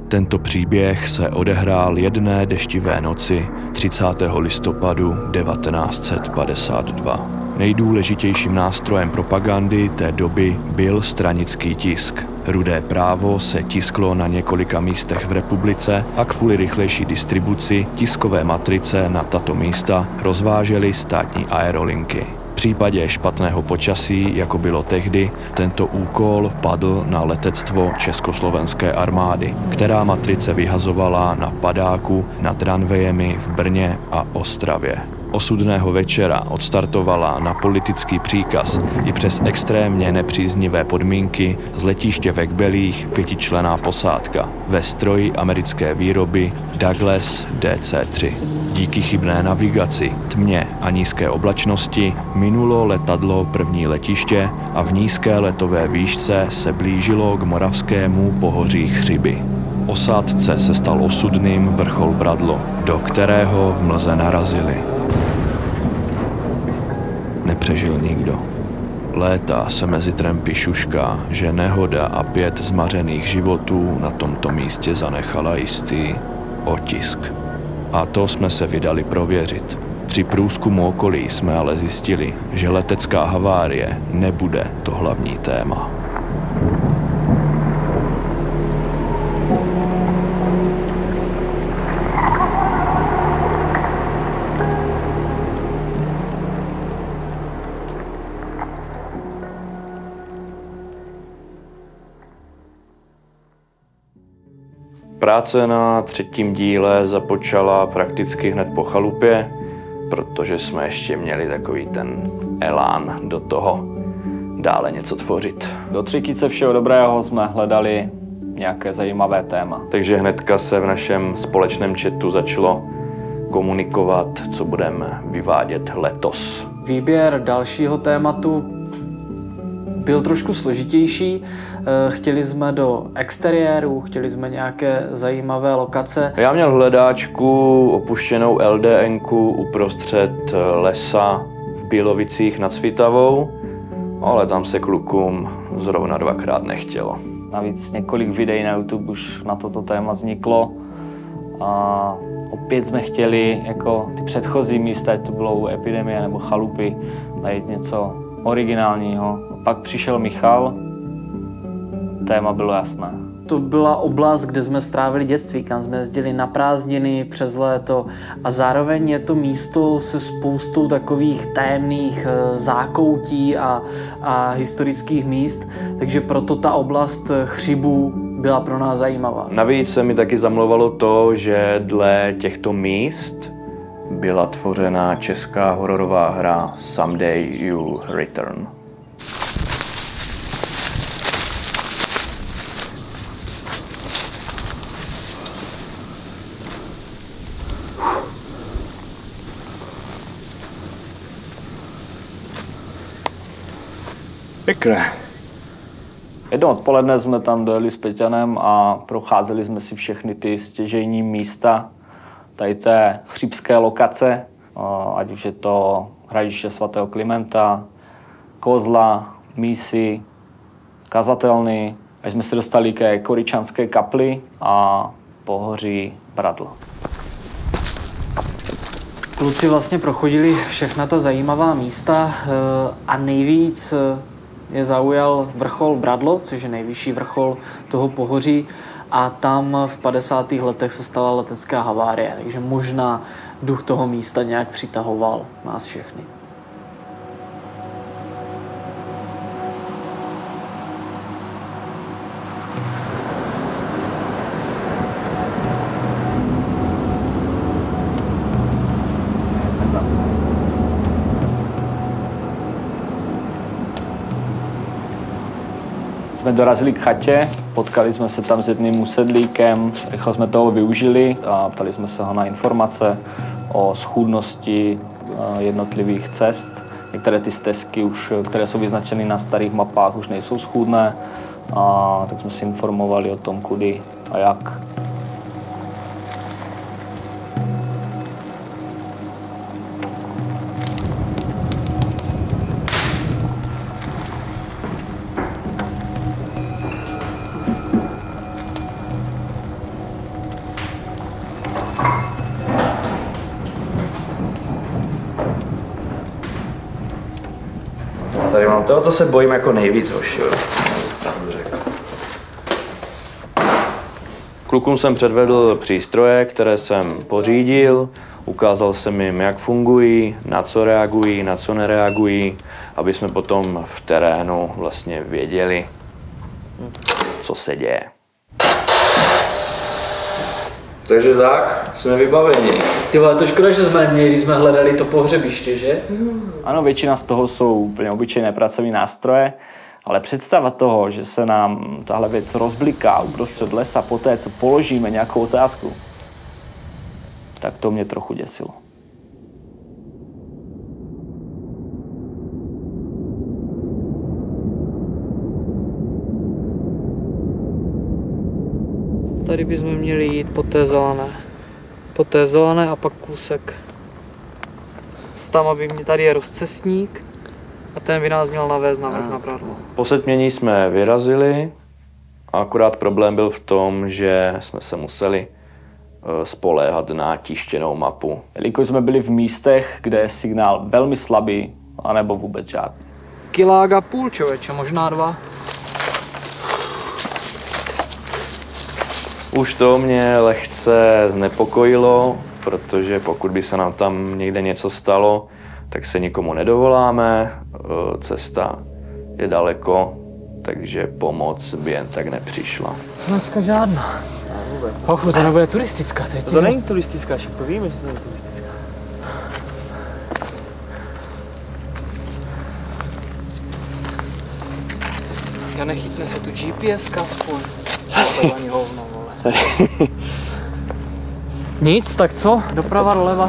Tento příběh se odehrál jedné deštivé noci 30. listopadu 1952. Nejdůležitějším nástrojem propagandy té doby byl stranický tisk. Rudé právo se tisklo na několika místech v republice a kvůli rychlejší distribuci tiskové matrice na tato místa rozvážely státní aerolinky. V případě špatného počasí, jako bylo tehdy, tento úkol padl na letectvo Československé armády, která matrice vyhazovala na padáku nad ranvejemi v Brně a Ostravě. Osudného večera odstartovala na politický příkaz i přes extrémně nepříznivé podmínky z letiště ve Kbelích 5členná posádka ve stroji americké výroby Douglas DC-3. Díky chybné navigaci, tmě a nízké oblačnosti minulo letadlo první letiště a v nízké letové výšce se blížilo k moravskému pohoří Chřiby. Osádce se stal osudným vrchol Bradlo, do kterého v mlze narazili. Nepřežil nikdo. Léta se mezi trampy šušká, že nehoda a 5 zmařených životů na tomto místě zanechala jistý otisk. A to jsme se vydali prověřit. Při průzkumu okolí jsme ale zjistili, že letecká havárie nebude to hlavní téma. Práce na 3. díle započala prakticky hned po chalupě, protože jsme ještě měli takový ten elán do toho dále něco tvořit. Do třetice všeho dobrého jsme hledali nějaké zajímavé téma. Takže hnedka se v našem společném chatu začalo komunikovat, co budeme vyvádět letos. Výběr dalšího tématu byl trošku složitější. Chtěli jsme do exteriéru, chtěli jsme nějaké zajímavé lokace. Já měl hledáčku opuštěnou LDNku uprostřed lesa v Bílovicích nad Svitavou, ale tam se klukům zrovna 2krát nechtělo. Navíc několik videí na YouTube už na toto téma vzniklo a opět jsme chtěli, jako ty předchozí místa, ať to bylo u epidemie nebo chalupy, najít něco originálního. Pak přišel Michal, téma bylo jasné. To byla oblast, kde jsme strávili dětství, kam jsme jezdili na prázdniny přes léto a zároveň je to místo se spoustou takových tajemných zákoutí a historických míst, takže proto ta oblast Chřibů byla pro nás zajímavá. Navíc se mi taky zamlouvalo to, že dle těchto míst byla tvořena česká hororová hra Someday You'll Return. Pěkné. Jedno odpoledne jsme tam dojeli s Peťanem a procházeli jsme si všechny ty stěžejní místa tady té chřibské lokace, ať už je to hradiště svatého Klimenta, Kozla, Mísy, Kazatelny, až jsme se dostali ke Koryčanské kapli a pohoří Bradlo. Kluci vlastně prochodili všechna ta zajímavá místa a nejvíc je zaujal vrchol Bradlo, což je nejvyšší vrchol toho pohoří a tam v 50. letech se stala letecká havárie, takže možná duch toho místa nějak přitahoval nás všechny. Jsme dorazili k chatě, potkali jsme se tam s jedným usedlíkem, rychle jsme toho využili a ptali jsme se ho na informace o schůdnosti jednotlivých cest. Některé ty stezky, už, které jsou vyznačeny na starých mapách, už nejsou schůdné, a tak jsme si informovali o tom, kudy a jak. tady mám to se bojím jako nejvíc, hoši, jo. Pravdu řekl. Klukům jsem předvedl přístroje, které jsem pořídil. Ukázal jsem jim, jak fungují, na co reagují, na co nereagují, aby jsme potom v terénu vlastně věděli, co se děje. Takže tak, jsme vybaveni. Ty vole, to škoda, že jsme neměli, když jsme hledali to pohřebiště, že? Ano, většina z toho jsou úplně obyčejné pracovní nástroje, ale představa toho, že se nám tahle věc rozbliká uprostřed lesa poté, co položíme nějakou otázku, tak to mě trochu děsilo. Tady bychom měli jít po té zelené. Po té zelené a pak kousek. Tam, aby mě tady je rozcestník a ten by nás měl navést navrch na Bradlo. Po setmění jsme vyrazili, a akorát problém byl v tom, že jsme se museli spoléhat na tištěnou mapu. Jelikož jsme byli v místech, kde je signál velmi slabý, anebo vůbec žádný. Kilák a půl, člověče, možná 2. Už to mě lehce znepokojilo, protože pokud by se nám tam někde něco stalo, tak se nikomu nedovoláme, cesta je daleko, takže pomoc by jen tak nepřišla. Značka žádná. Hochu, to nebude turistická teď. To není turistická, však to víme, že to není turistická. Já nechytne se tu GPS aspoň. To ani hovno, vole. Nic, tak co? Doprava, doleva.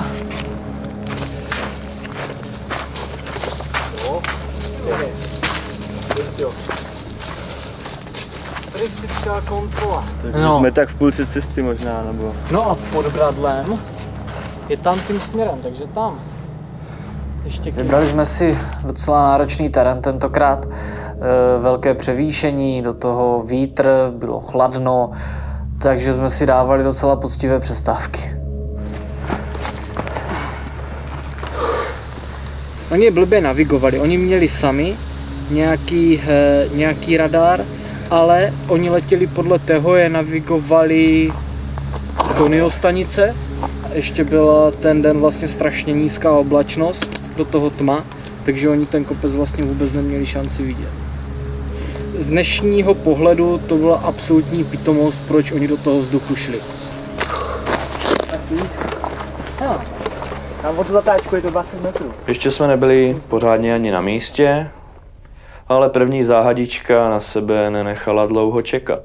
Turistická kontrola. Takže jsme tak v půlce cesty možná, nebo... No a pod Bradlem je tam tím směrem, takže tam. Ještě vybrali jsme si docela náročný terén tentokrát. Velké převýšení, do toho vítr, bylo chladno, takže jsme si dávali docela poctivé přestávky. Oni je blbě navigovali, oni měli sami nějaký radar, ale oni letěli podle toho, je navigovali Konyho stanice. Ještě byla ten den vlastně strašně nízká oblačnost, do toho tma, takže oni ten kopec vlastně vůbec neměli šanci vidět. Z dnešního pohledu to byla absolutní pitomost, proč oni do toho vzduchu šli. Tam od zatáčku je to 20 metrů. Ještě jsme nebyli pořádně ani na místě, ale první záhadička na sebe nenechala dlouho čekat.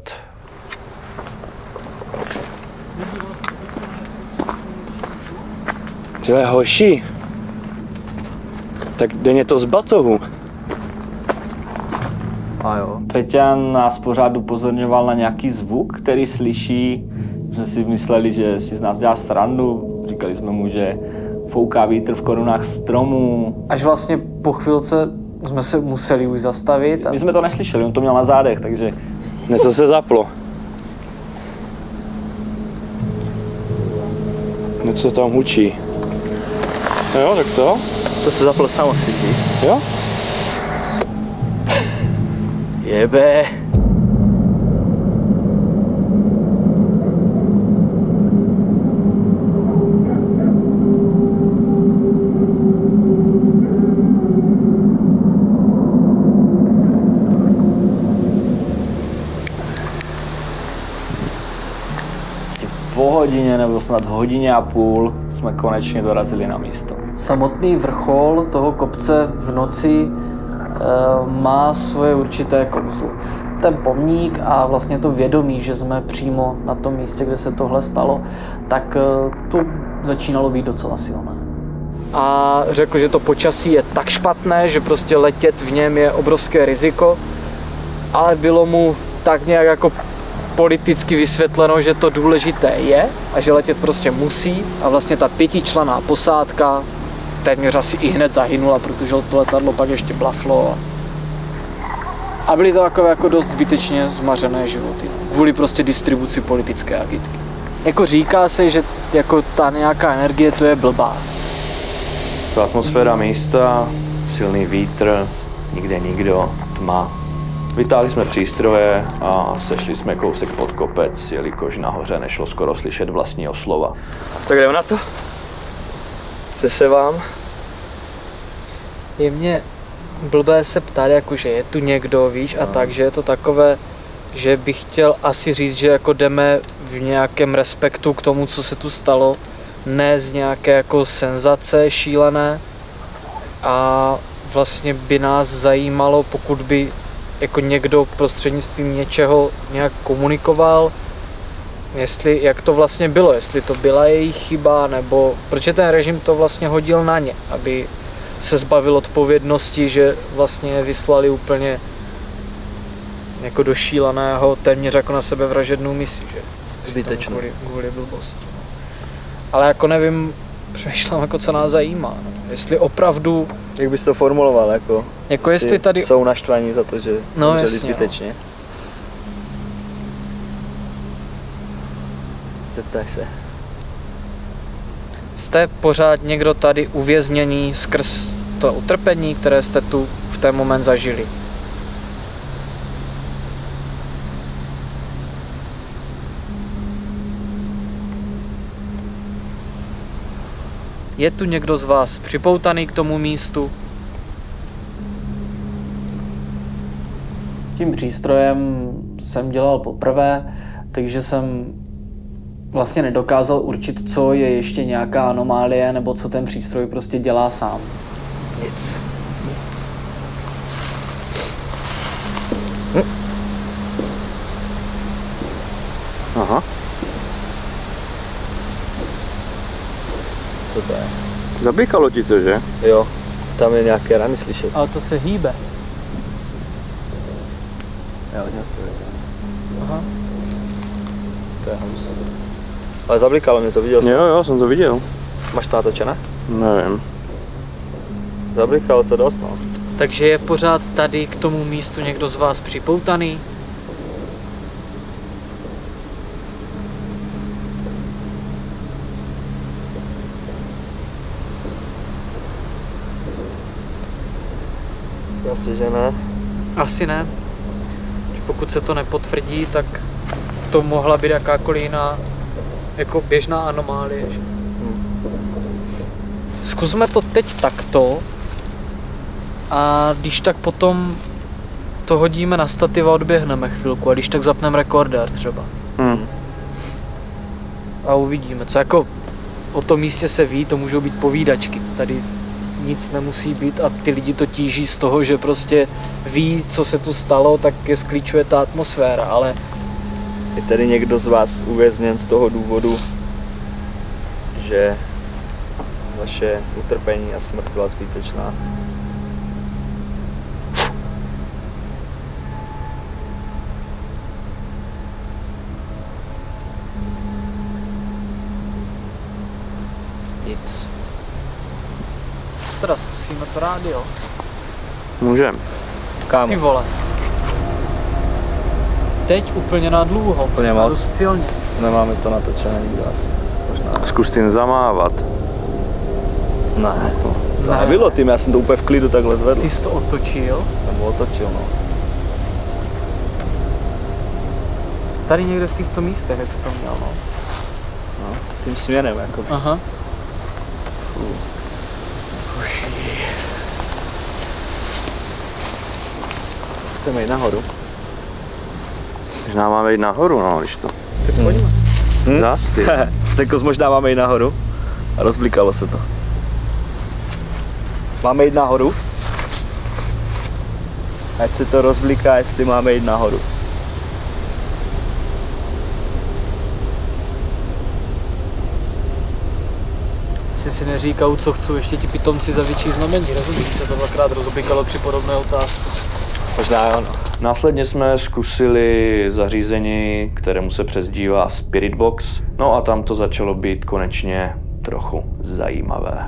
Tyhle hoši, tak denně to z batohu. A jo. Peťan nás pořád upozorňoval na nějaký zvuk, který slyší. Jsme si mysleli, že si z nás dělá srandu. Říkali jsme mu, že fouká vítr v korunách stromů. Až vlastně po chvilce jsme se museli už zastavit. My jsme to neslyšeli, on to měl na zádech, takže... Něco se zaplo. Něco tam hučí. No jo, tak to? To se zaplo samo svítí. Jo? Jebe. Po hodině nebo snad hodině a půl jsme konečně dorazili na místo. Samotný vrchol toho kopce v noci má svoje určité kouzlo. Ten pomník a vlastně to vědomí, že jsme přímo na tom místě, kde se tohle stalo, tak to začínalo být docela silné. A řekl, že to počasí je tak špatné, že prostě letět v něm je obrovské riziko, ale bylo mu tak nějak jako politicky vysvětleno, že to důležité je a že letět prostě musí a vlastně ta 5členná posádka téměř asi i hned zahynula, protože to letadlo pak ještě blaflo. A byly to takové jako dost zbytečně zmařené životy. Kvůli prostě distribuci politické agitky. Jako říká se, že jako ta nějaká energie to je blbá. Ta atmosféra místa, silný vítr, Nikde nikdo, tma. Vytáhli jsme přístroje a sešli jsme kousek pod kopec, jelikož nahoře nešlo skoro slyšet vlastního slova. Tak jdeme na to. Chce se vám? Je mě blbé se ptát, jakože je tu někdo, víš, a tak, že je to takové, že bych chtěl asi říct, že jako jdeme v nějakém respektu k tomu, co se tu stalo, ne z nějaké jako senzace šílené, a vlastně by nás zajímalo, pokud by jako někdo prostřednictvím něčeho nějak komunikoval, jestli, jak to vlastně bylo, jestli to byla jejich chyba, nebo protože ten režim to vlastně hodil na ně, aby se zbavil odpovědnosti, že vlastně vyslali úplně jako do šíleného, téměř jako na sebe vražednou misi, že? Zbytečnou. Kvůli blbosti. No. Ale jako nevím, přemýšlám, jako co nás zajímá, no. Jestli opravdu... Jak bys to formuloval, jako jestli tady... jsou naštvaní za to, že umřeli zbytečně. No. Zeptaj se. Jste pořád někdo tady uvězněný skrz to utrpení, které jste tu v ten moment zažili? Je tu někdo z vás připoutaný k tomu místu? S tím přístrojem jsem dělal poprvé, takže jsem vlastně nedokázal určit, co je ještě nějaká anomálie, nebo co ten přístroj prostě dělá sám. Nic. Aha. Co to je? Zablikalo ti to, že? Jo, tam je nějaké rany slyšet. Ale to se hýbe. Jo, hodně stojí. Aha. To je hnus. Ale zablikalo mě to, viděl jsi? Jo, jsem to viděl. Máš to natočené? Nevím. Zablikalo to dost, no. Takže je pořád tady k tomu místu někdo z vás připoutaný? Asi, že ne. Asi ne. Pokud se to nepotvrdí, tak to mohla být jakákoliv jiná jako běžná anomálie. Že? Zkusme to teď takto a když tak potom to hodíme na stativ a odběhneme chvilku a když tak zapneme rekordér třeba. A uvidíme, co jako o tom místě se ví, to můžou být povídačky. Tady nic nemusí být a ty lidi to tíží z toho, že prostě ví, co se tu stalo, tak je sklíčuje ta atmosféra, ale... Je tady někdo z vás uvězněn z toho důvodu, že vaše utrpení a smrt byla zbytečná? Nic. Teda zkusíme to rádio. Můžem. Kámo. Ty vole. Teď úplně na dlouho. Úplně moc. Silně. Nemáme to natočené nikdo asi. Možná. Zkus tím zamávat. Ne, to Ne. nebylo tím, já jsem to úplně v klidu takhle zvedl. Ty jsi to otočil. Nebo otočil, no. Tady někde v těchto místech, jak jsi to měl, no. No, tím směrem, jako. Aha. Chceme jít nahoru. Možná máme jít nahoru, no, když to. Tak pojďme. Zas, ty. Řekl jsi, možná máme jít nahoru. A rozblikalo se to. Máme jít nahoru? Ať se to rozbliká, jestli máme jít nahoru. Jestli si neříkal, co chcou ještě ti pitomci za větší znamení, rozumíš, se to dvakrát rozoblikalo při podobné otázce. Možná jo, no. Následně jsme zkusili zařízení, kterému se přezdívá Spirit Box, no a tam to začalo být konečně trochu zajímavé.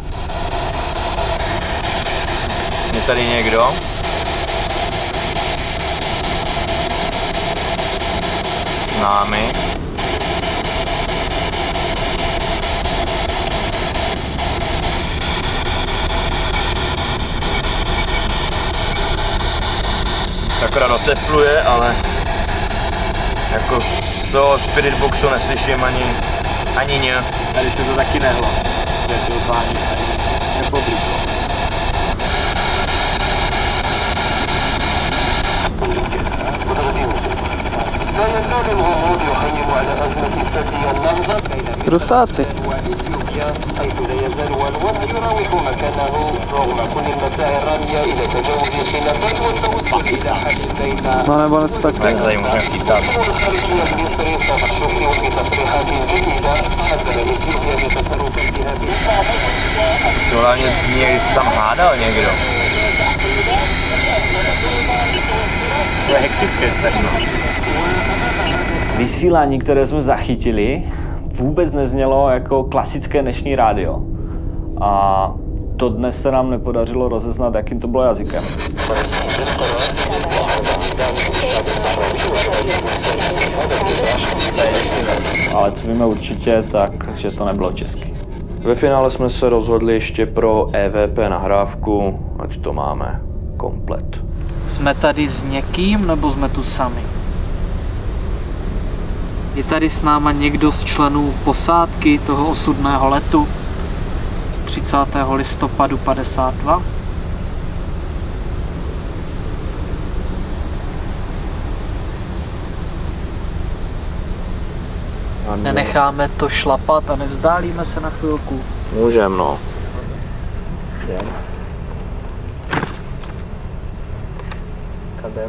Je tady někdo? S námi? akorát otepluje, ale jako z toho spirit boxu neslyším ani ně. Tady se to taky nehlo. Světlování tady nepoblíklo. Rusáci. No nebo něco takového. Tak tady můžeme chytat. To hlavně zní, když se tam hádal někdo. To je hektické strašně. Vysílání, které jsme zachytili, vůbec neznělo jako klasické dnešní rádio. A to dnes se nám nepodařilo rozeznat, jakým to bylo jazykem. Ale co víme určitě, tak že to nebylo česky. Ve finále jsme se rozhodli ještě pro EVP nahrávku, ať to máme komplet. Jsme tady s někým, nebo jsme tu sami? Je tady s náma někdo z členů posádky toho osudného letu z 30. listopadu 52? Nenecháme to šlapat a nevzdálíme se na chvilku. Můžem, no. Kam jdem?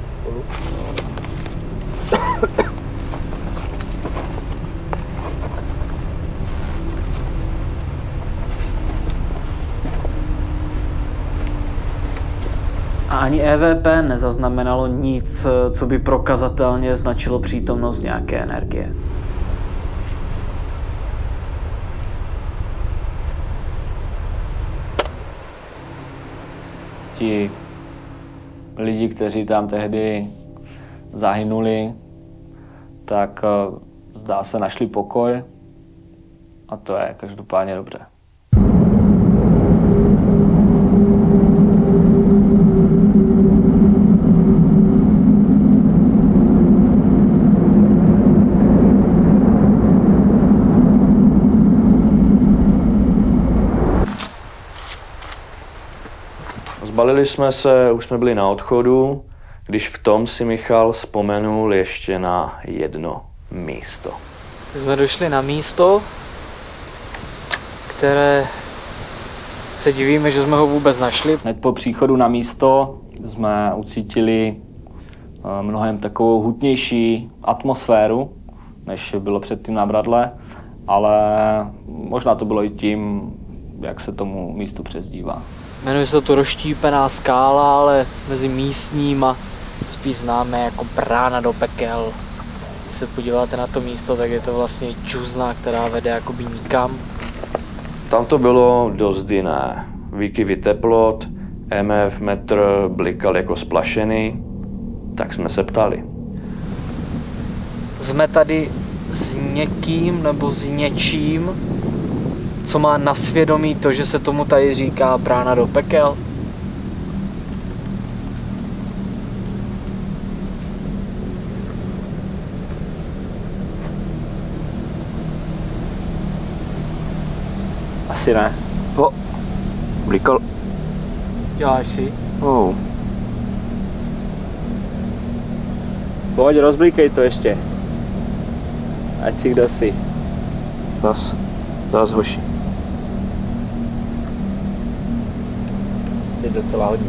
A ani EVP nezaznamenalo nic, co by prokazatelně značilo přítomnost nějaké energie. Ti lidi, kteří tam tehdy zahynuli, tak zdá se našli pokoj a to je každopádně dobře. Zbalili jsme se, už jsme byli na odchodu, když v tom si Michal vzpomenul ještě na jedno místo. Jsme došli na místo, které se divíme, že jsme ho vůbec našli. Hned po příchodu na místo jsme ucítili mnohem takovou hutnější atmosféru, než bylo předtím na Bradle, ale možná to bylo i tím, jak se tomu místu přezdívá. Jmenuje se to Rozštípená skála, ale mezi místníma spíš známe jako Brána do pekel. Když se podíváte na to místo, tak je to vlastně džuzna, která vede jakoby nikam. Tam to bylo dost jiné. Výkyvy teplot, EMF metr blikal jako splašený, tak jsme se ptali. Jsme tady s někým nebo s něčím, co má na svědomí to, že se tomu tady říká Brána do pekel? Asi ne. Blikal. Děláš si? Pojď, rozblíkej to ještě. Ať si kdo si. Zas hoši. Je docela hodně.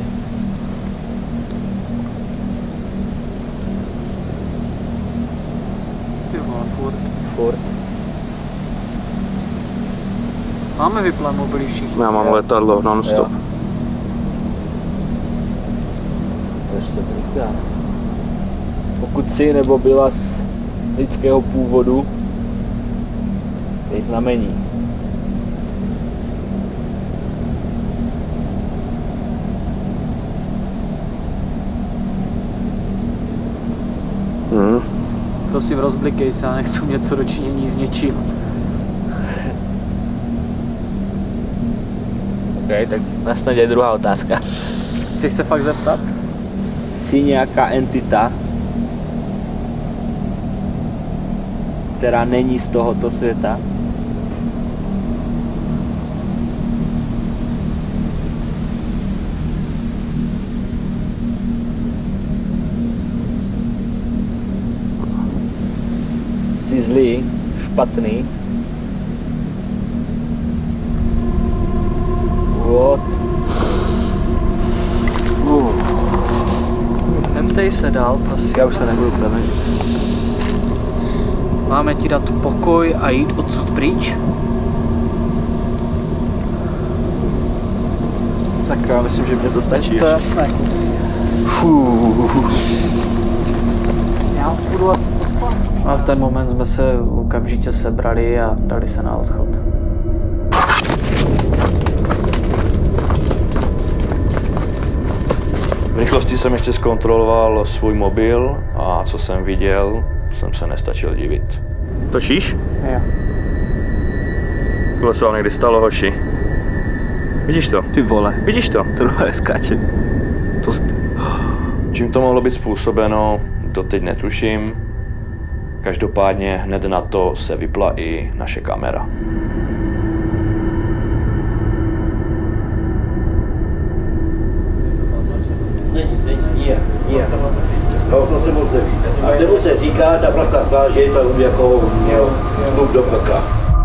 Ty vole, Furt. Máme vyplat mobily všichni. Já mám letadlo non-stop. Ještě blíká. Pokud jsi nebo byla z lidského původu, dej znamení. Prosím, rozblikej se, já nechci mít co dočinění s něčím. OK, tak nasnad je druhá otázka. Chceš se fakt zeptat? jsi nějaká entita, která není z tohoto světa? Jsi zlý, špatný. What? Nemtej se dál, prosím. Já už se nebudu ptát. Máme ti dát pokoj a jít odsud pryč? Tak já myslím, že mě to stačí. To je jasné, kluci. Já budu asi pospat. A v ten moment jsme se okamžitě sebrali a dali se na odchod. V rychlosti jsem ještě zkontroloval svůj mobil a co jsem viděl, jsem se nestačil divit. Točíš? Jo. Tohle se vám někdy stalo, hoši. Vidíš to? Ty vole. Vidíš to? Tohle skáče. Čím to mohlo být způsobeno, to teď netuším. Každopádně hned na to se vypla i naše kamera. Není. To se moc neví. A tomu se říká, ta plaská pláž je to jako vstup do pekla.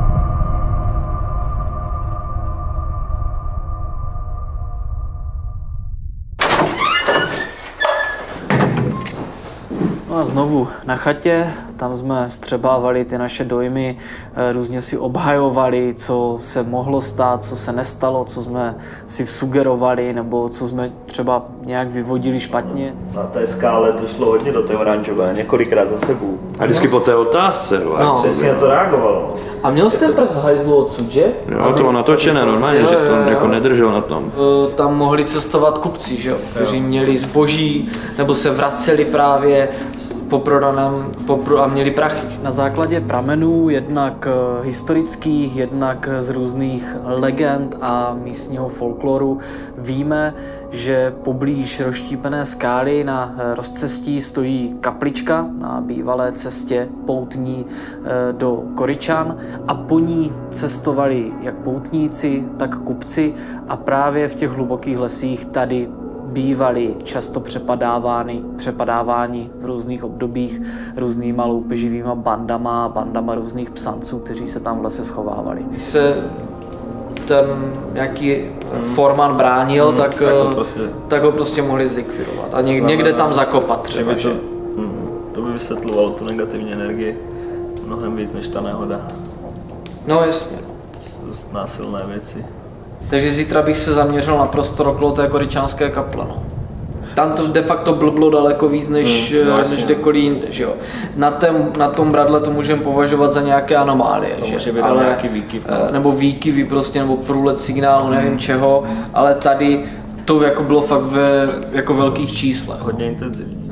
No a znovu na chatě, tam jsme střebávali ty naše dojmy, různě si obhajovali, co se mohlo stát, co se nestalo, co jsme si vsugerovali, nebo co jsme třeba nějak vyvodili špatně. Na té skále to šlo hodně do té oranžové, několikrát za sebou. A vždycky po té otázce, No. Přesně na to reagovalo. A měl jsi ten prst v hajzlu odsud, že? Jo, to bylo natočené normálně, že to jako nedržel na tom. Tam mohli cestovat kupci, že jo? Kteří měli zboží nebo se vraceli právě po prodaném a měli prachy. Na základě pramenů, jednak historických, jednak z různých legend a místního folkloru víme, že poblíž rozštípené skály na rozcestí stojí kaplička na bývalé cestě poutní do Koryčan a po ní cestovali jak poutníci, tak kupci a právě v těch hlubokých lesích tady bývali často přepadáváni v různých obdobích různýma loupeživýma bandama různých psanců, kteří se tam v lese schovávali. Když se ten nějaký formán bránil, tak ho prostě mohli zlikvidovat a někde tam zakopat třeba. To by vysvětlovalo tu negativní energii mnohem víc než ta nehoda. No jasně. To jsou dost násilné věci. Takže zítra bych se zaměřil na prostor okolo té koryčanské kaple. No. Tam to de facto blblo daleko víc než kdekoliv jinde, že jo. Na tom bradle to můžeme považovat za nějaké anomálie, to že? může být nějaký výkyv. Nebo výkyvy prostě, nebo průlet signálu, nevím čeho, ale tady to jako bylo fakt ve jako velkých číslech. Hodně intenzivní.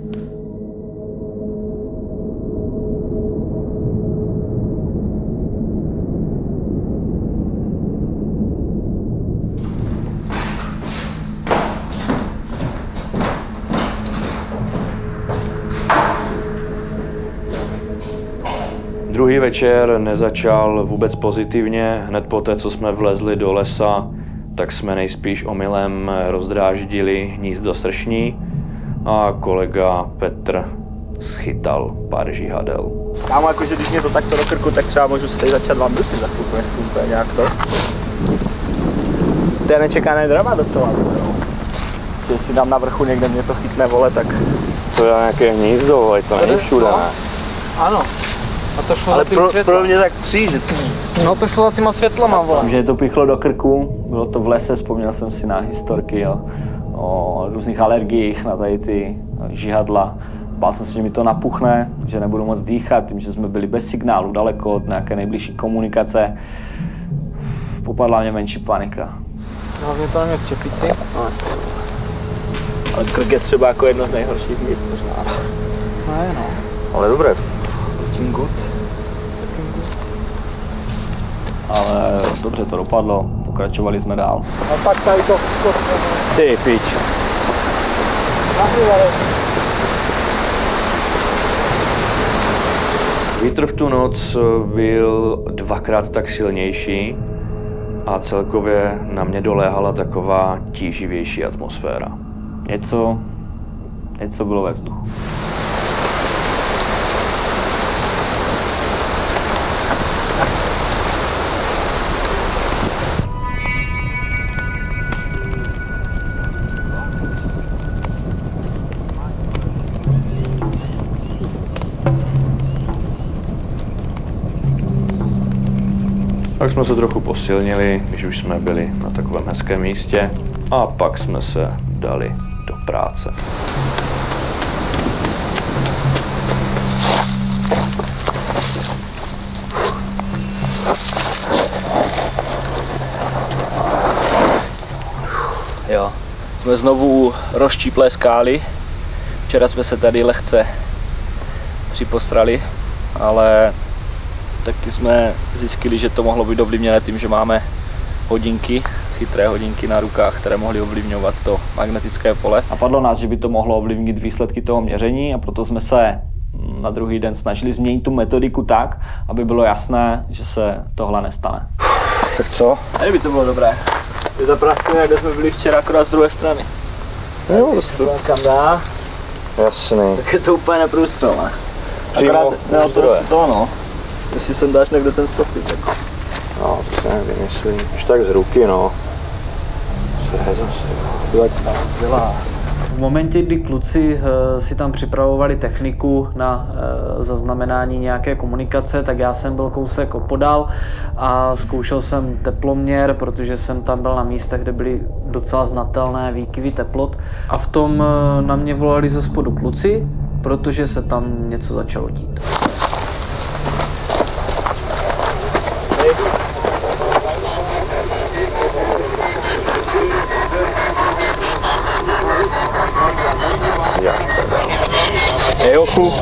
Druhý večer nezačal vůbec pozitivně. Hned poté, co jsme vlezli do lesa, tak jsme nejspíš omylem rozdráždili hnízdo sršní a kolega Petr schytal pár žihadel. Kámo, jakože když mě to takto do krku, tak třeba můžu se tady začat vám dusit za chvilku, nechci úplně nějak to. To je nečekané drama docela. Když si dám na vrchu někde, mě to chytne, vole, tak... To je nějaké hnízdo, ale to není všude, ne? Ano. A to šlo ale za tím světlem. pro mě tak že No to šlo za těma světlama, vole. Že to pichlo do krku, bylo to v lese, vzpomněl jsem si na historky o různých alergiích na tady ty žihadla. Bál jsem si, že mi to napuchne, že nebudu moc dýchat, tím, že jsme byli bez signálu, daleko od nějaké nejbližší komunikace. Popadla mě menší panika. Hlavně to neměl v čepici. Ale krk je třeba jako jedno z nejhorších míst možná. No. Ale dobré. Ale dobře to dopadlo, pokračovali jsme dál. A pak tady to Ty pič. Vítr v tu noc byl 2krát tak silnější a celkově na mě doléhala taková tíživější atmosféra. Něco bylo ve vzduchu. Tak jsme se trochu posilnili, když už jsme byli na takovém hezkém místě a pak jsme se dali do práce. Jo, jsme znovu u rozštíplé skály. Včera jsme se tady lehce připostrali, ale taky jsme zjistili, že to mohlo být ovlivněné tím, že máme hodinky, chytré hodinky na rukách, které mohly ovlivňovat to magnetické pole. Napadlo nás, že by to mohlo ovlivnit výsledky toho měření a proto jsme se na druhý den snažili změnit tu metodiku tak, aby bylo jasné, že se tohle nestane. Tak co? Tady by to bylo dobré. Je to prasklina, kde jsme byli včera, akorát z druhé strany. Jo, prostě. Kam dá? Jasný. Tak je to úplně neprůstřelné. Přímo to no. Jestli sem dáš někde ten stopy, tak... No, to se nevymyslí. Už tak z ruky, no. Co je zase? V momentě, kdy kluci si tam připravovali techniku na zaznamenání nějaké komunikace, tak já jsem byl kousek opodál a zkoušel jsem teploměr, protože jsem tam byl na místech, kde byly docela znatelné výkyvy teplot. A v tom na mě volali ze spodu kluci, protože se tam něco začalo dít. Jochu.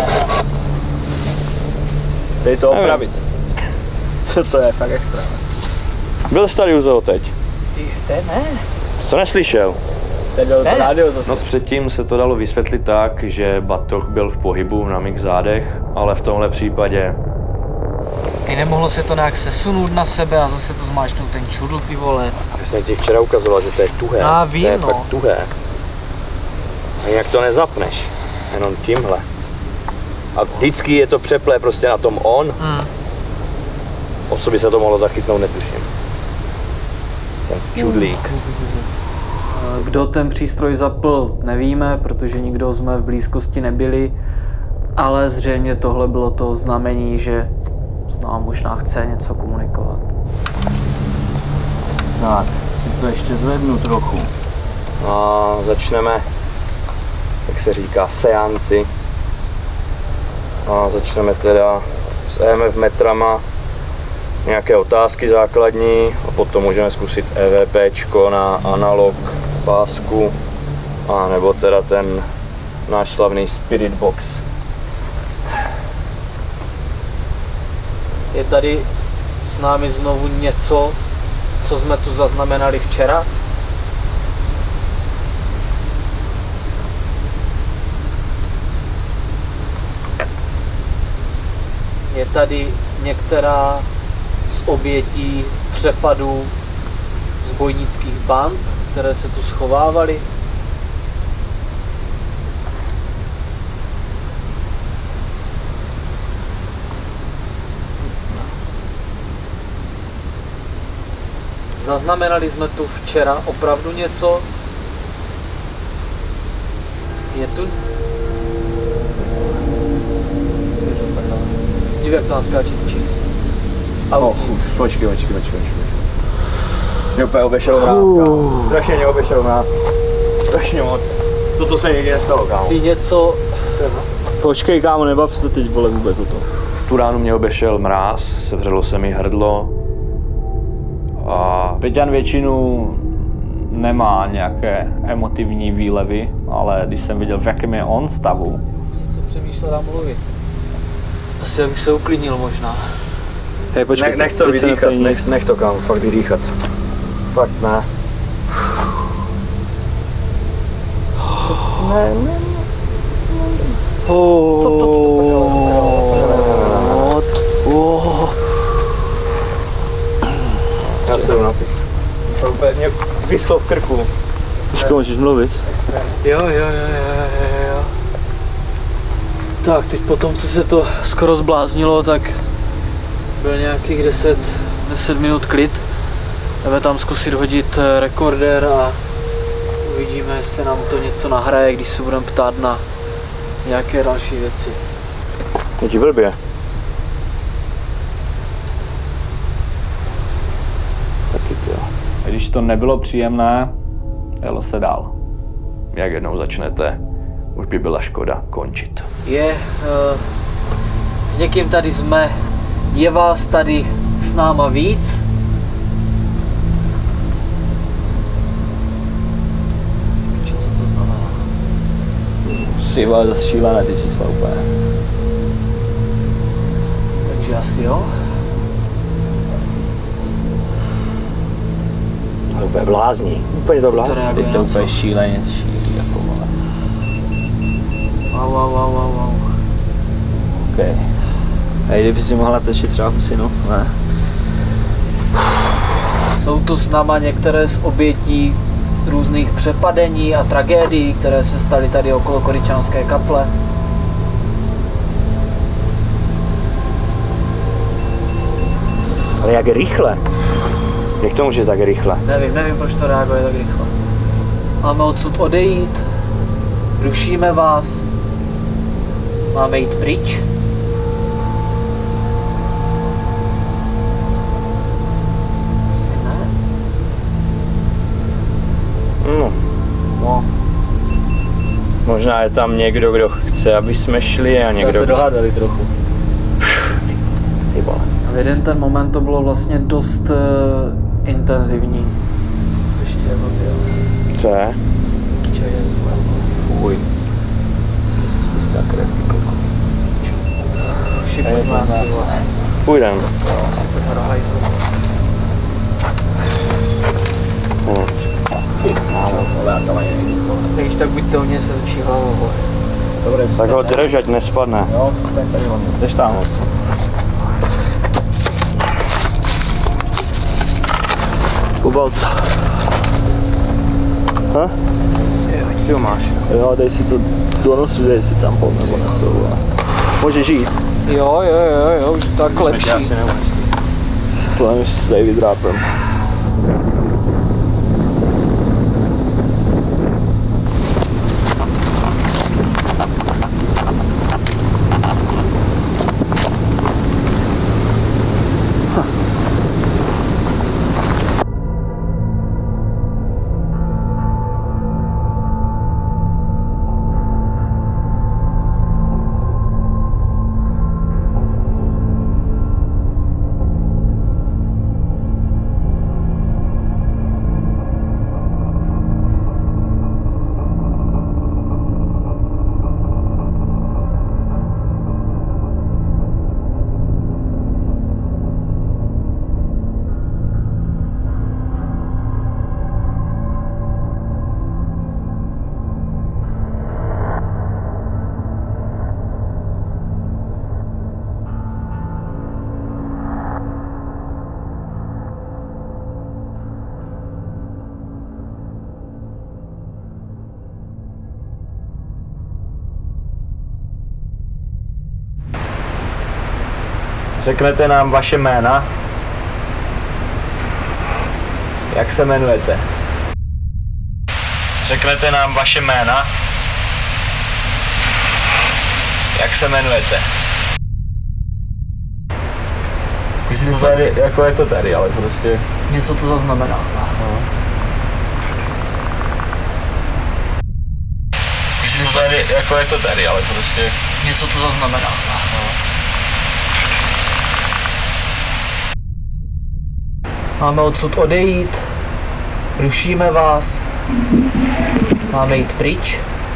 Dej to opravit. Co to je, fakt extra. Byl jsi tady u zoo teď? Ne. Co neslyšel? Teď byl to rádio zase. Noc předtím se to dalo vysvětlit tak, že batoh byl v pohybu na mých zádech, ale v tomhle případě... I nemohlo se to nějak sesunout na sebe a zase to zmáčknout ten čudl, ty vole. Já jsem ti včera ukazoval, že to je tuhé. Já vím, to je no. fakt tuhé. A jinak to nezapneš. Jenom tímhle. A vždycky je to přeplé prostě na tom on. O co by se to mohlo zachytnout, netuším. Ten čudlík. Kdo ten přístroj zapl, nevíme, protože nikdo jsme v blízkosti nebyli, ale zřejmě tohle bylo to znamení, že s námi možná chce něco komunikovat. Tak, si to ještě zvednu trochu. A začneme, jak se říká, seanci. A začneme teda s EMF metrama, nějaké otázky základní a potom můžeme zkusit EVPčko na analog pásku a nebo teda ten náš slavný Spirit Box. Je tady s námi znovu něco, co jsme tu zaznamenali včera? Je tady některá z obětí přepadů zbojnických band, které se tu schovávaly? Zaznamenali jsme tu včera opravdu něco? Je tu? Dívej, jak to naskáče ty číslo. No, počkej. Mě úplně obešel mráz, strašně mě obešel mráz. Strašně moc. Toto se nikdy nestalo, kámo. Si něco... Počkej, kámo, nebav se teď, vole, vůbec o to. V tu ránu mě obešel mráz, sevřelo se mi hrdlo a... Peťan většinu nemá nějaké emotivní výlevy, ale když jsem viděl, v jakém je on stavu. Něco přemýšlel a mluvit. Asi abych se uklidnil možná. Hej, počkej, Nech to vydýchat, nech to, kámo, fakt vydýchat. Fakt ne. Co? Já se jdu napít. To úplně vyschlo v krku. Počkej, můžeš mluvit? Jo. Tak, teď po tom, co se to skoro zbláznilo, tak byl nějakých 10 minut klid. Jdeme tam zkusit hodit rekordér a uvidíme, jestli nám to něco nahraje, když se budeme ptát na nějaké další věci. Je ti blbě. Taky to jo. Když to nebylo příjemné, jelo se dál. Jak jednou začnete, už by byla škoda končit. S někým tady jsme, je vás tady s náma víc? Co to znamená? Ty vole, zase šílené ty čísla úplně. Takže asi jo? To úplně blázní. Úplně to blázní. reaguje Teď to na co? úplně šíleně šílí, jako vole. Wow. OK. Hej, kdyby si mohla tečit třeba husinu, ne? Jsou tu s náma některé z obětí různých přepadení a tragédií, které se staly tady okolo Koryčanské kaple. Ale jak rychle? Jak to může tak rychle? Nevím, proč to reaguje tak rychle. Máme odsud odejít, rušíme vás, máme jít pryč. Asi ne. No. Možná je tam někdo, kdo chce, aby jsme šli a někdo... se dohádali trochu. Ty vole. V jeden ten moment to bylo vlastně dost intenzivní. Co je? Fuj. Jsi spustila krev, ty koko. Pojďme asi, Půjdem. asi pojďme do hajzlu. Když tak buďte u mě se točí hlavou. Dobré, Tak ho drž, ať nespadne. jo, zůstaň tady hlavně. Jdeš tam. Kubalt. Ty ho máš. Jo, dej si to do nosu, dej si tam pod nebo něco. Můžeš jít. Jo, už tak lepší. To je s David Rapem. Řeknete nám vaše jména? Jak se jmenujete? Řeknete nám vaše jména? Jak se jmenujete? To tady, jako je to tady, ale prostě... Něco to zaznamená. To tady, jako je to tady, ale prostě... Něco to zaznamená. Máme odsud odejít, rušíme vás, máme jít pryč.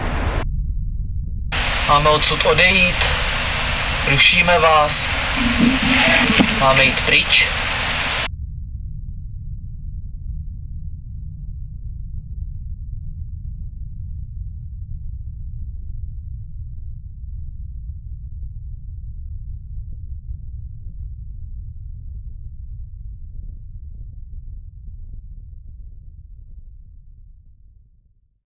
Máme odsud odejít, rušíme vás, máme jít pryč.